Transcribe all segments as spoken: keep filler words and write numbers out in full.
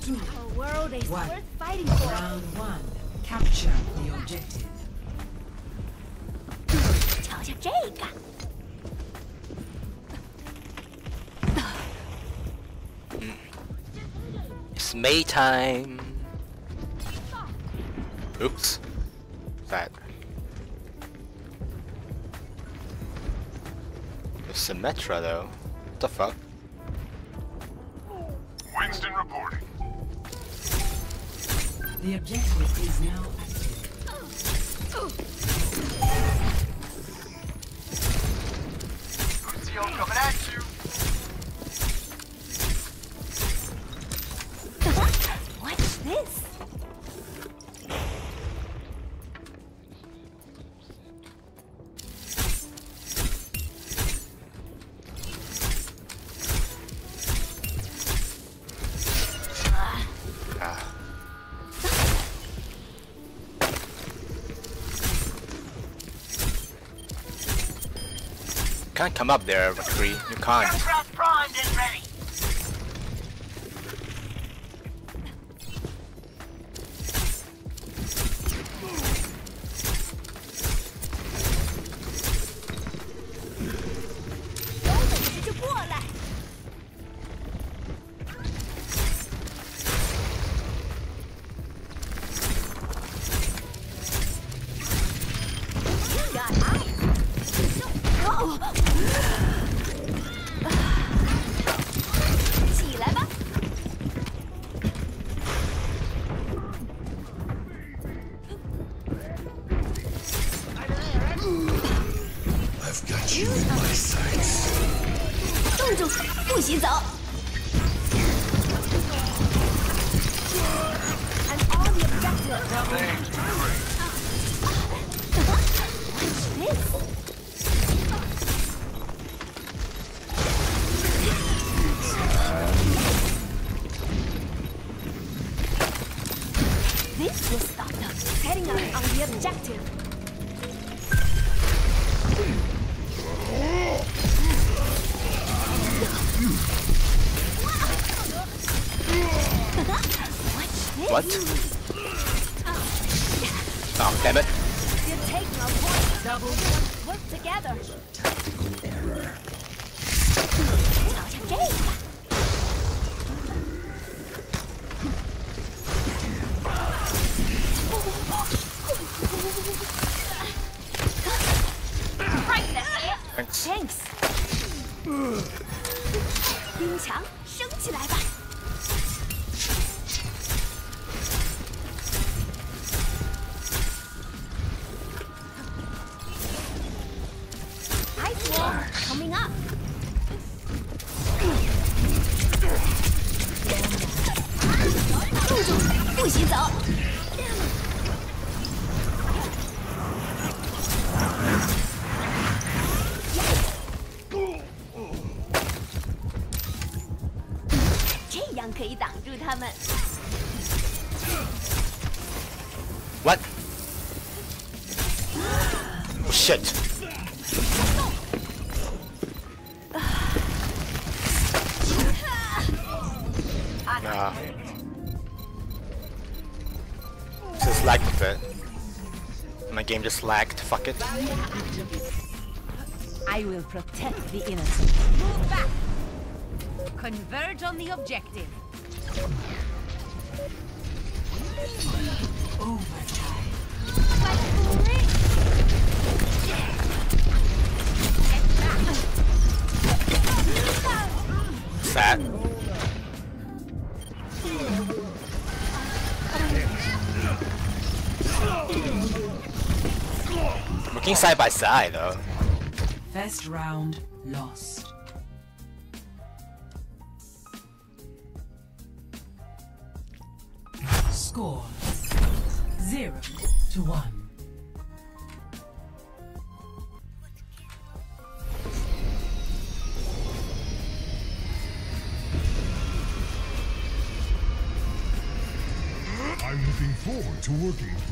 Two. A world is One. worth fighting for. Round one. Capture the objective. 瞧瞧这个。 It's May time. Oops. That. It's Symmetra though. What the fuck? Winston reporting. The objective is now active. Lucio coming at you. What's this? Can't come up there, McCree. You can't. Aircraft primed and ready. I've got you in my sights. 冻住，不许走。I'm on the objective. This will stop them setting up on the objective. What? Oh, damn it. You're taking our point. Double. Work together. Tactical error. Thanks. Thanks. 冰墙升起来吧。 Ice wall coming up. 冻住，不许走。这样可以挡住他们。 What? Oh, shit. Nah. Just lagged a bit. My game just lagged. Fuck it. I will protect the innocent. Move back. Converge on the objective. Overtime. Sad. Working side by side though. First round lost. Score zero to one. I'm looking forward to working with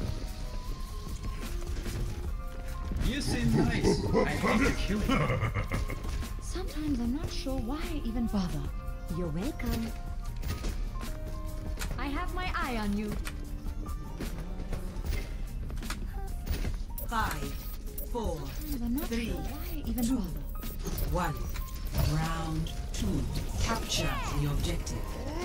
you. You seem nice. I hate to kill you. Sometimes I'm not sure why I even bother. You're welcome. I have my eye on you. Five, four, three, two, one. Round two. Capture the objective.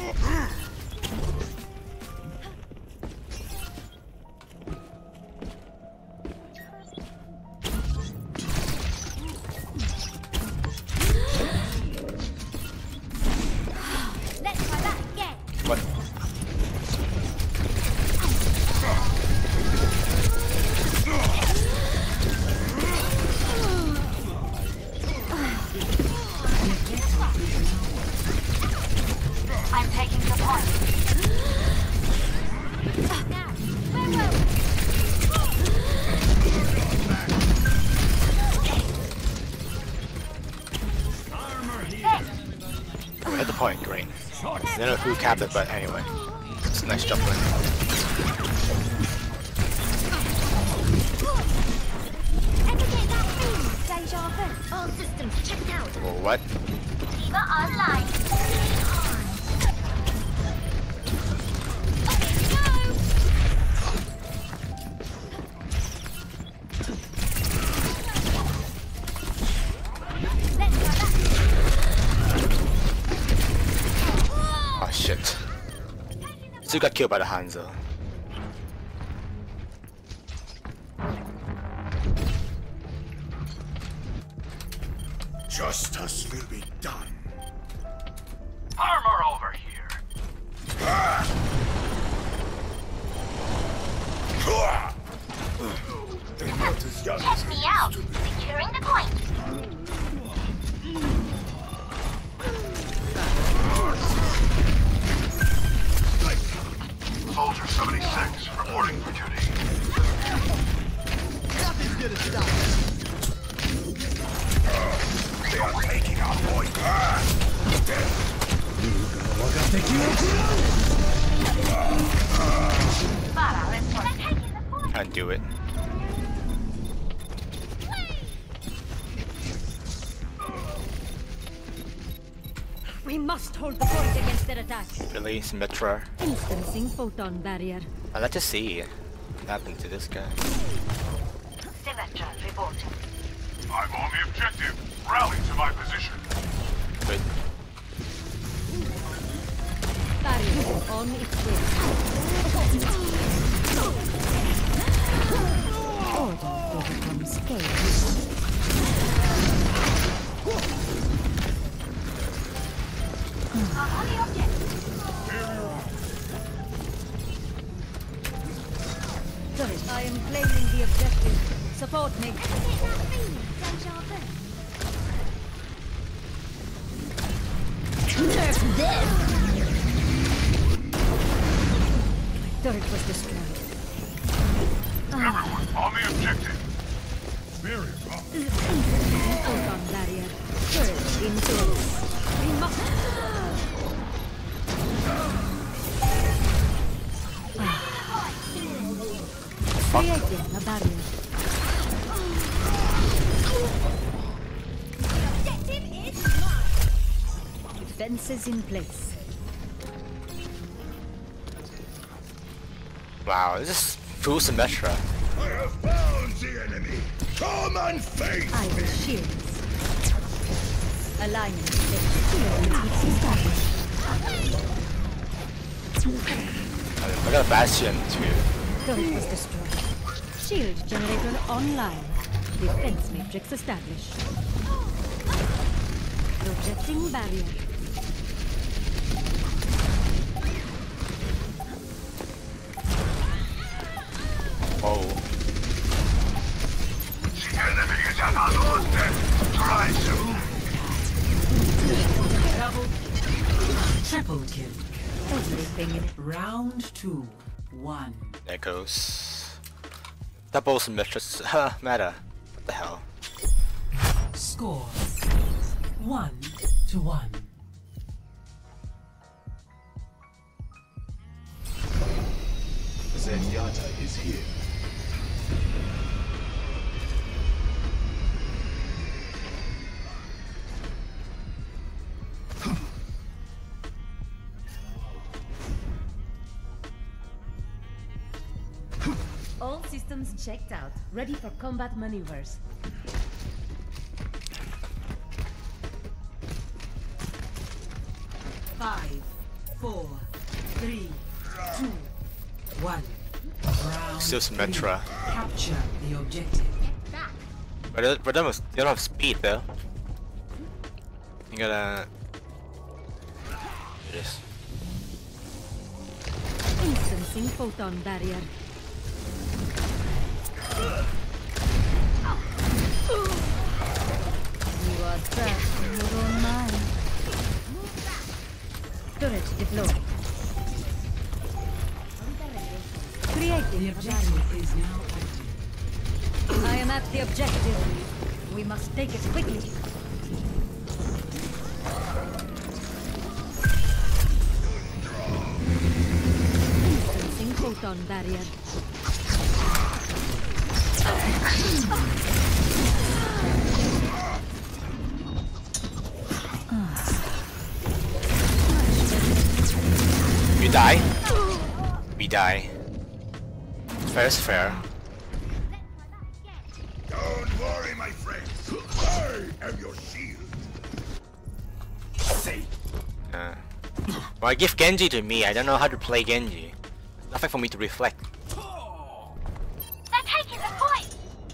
Let's try that again. What? I'm taking the point. Now, where were we? Hit the point, great. I don't know who capped it, but anyway. It's a nice jump win. Ever get that feeling? Deja vu. All systems checked out. Well, what? Diva online. Oh shit. Still got killed by the Hanzo. Justice will be done. Armor over here. They're not as young Check as me they out. used to be. Securing the point. Soldier seventy-six, reporting for duty. They are taking our point. Bara, let's they're taking the point. Undo it. We must hold the point against their attack. Really? Symmetra? Instancing photon barrier. I'd like to see what happened to this guy. Symmetra reporting. I'm on the objective. Rally to my position. Wait. Barrier on its way. Order overcomes chaos. On the objective. Turret, I am claiming the objective. Support me. Ever get that feeling? Deja vu. Nerf them! Turret was destroyed. Everyone, on the objective. Very rough. Photon barrier. Turret in place. We must... Creating a barrier. The objective is mine. Defenses in place. Wow, this is full Symmetra. I have found the enemy. Come and face I will me. shields. Alignment established. I got a Bastion too. Turret was destroyed. Shield generator online. Defense matrix established. Projecting barrier. Whoa. The enemy is at our doorstep. Try to. Double. Triple kill. Everything in Round two. One. There goes. Double Symmetra. Huh, matter. What the hell? Score. One to one. Zenyatta is here. systems checked out. Ready for combat maneuvers. Five, four, three, two, one. Round Still Symmetra. three. Capture the objective. But they, but they don't they don't have speed though. You gotta. This. Instancing photon barrier. You are trapped in your own mind. Turret deployed. Creating The a barrier. objective is now active. I am at the objective. We must take it quickly. Instancing photon barrier. You die. We die. Fair is fair. Don't worry, my friends. I am your shield. Safe. Uh, well, give Genji to me. I don't know how to play Genji. Nothing for me to reflect. They're taking the point!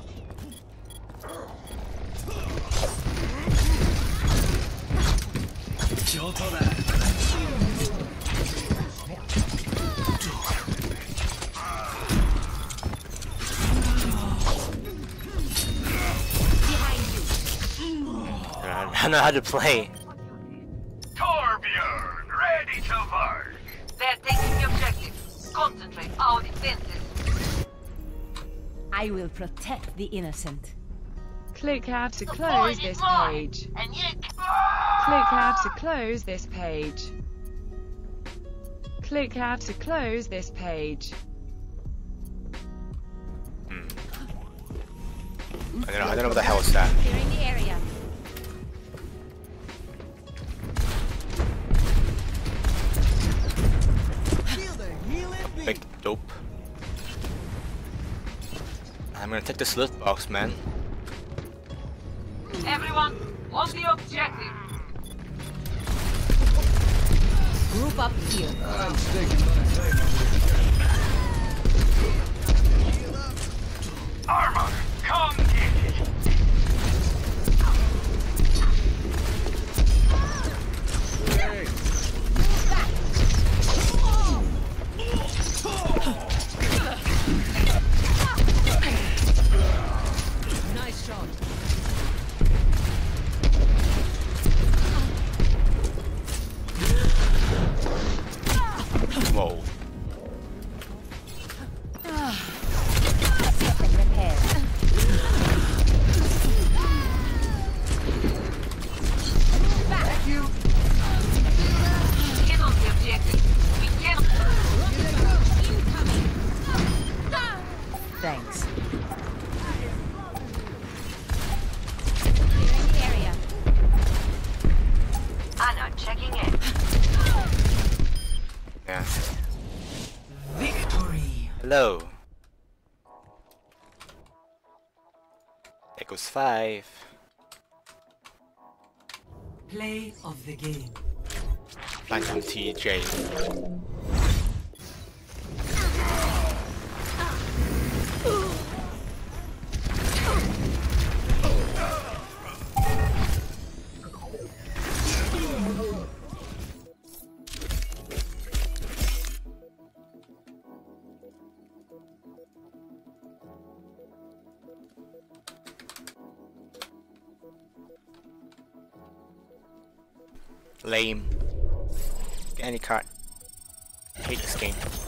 I don't know how to play. Torbjorn, ready to work. They're taking the objective. Concentrate our defenses. I will protect the innocent. Click out to The close point this is mine, page. and you Click out to close this page. Click out to close this page. Hmm. I don't know. I don't know what the hell is that. Clearing the area. Big dope. I'm gonna take this loot box, man. everyone on the objective. Group up here. Armor, come get it. Nice shot. Whoa. System repaired. Back you. Get on the objective. We cannot. Thanks. Clearing the area. Anna checking in. Yeah. Victory. Hello. Echoes five. Play of the game. Phantom T J. Lame. Get any card. Hate this game.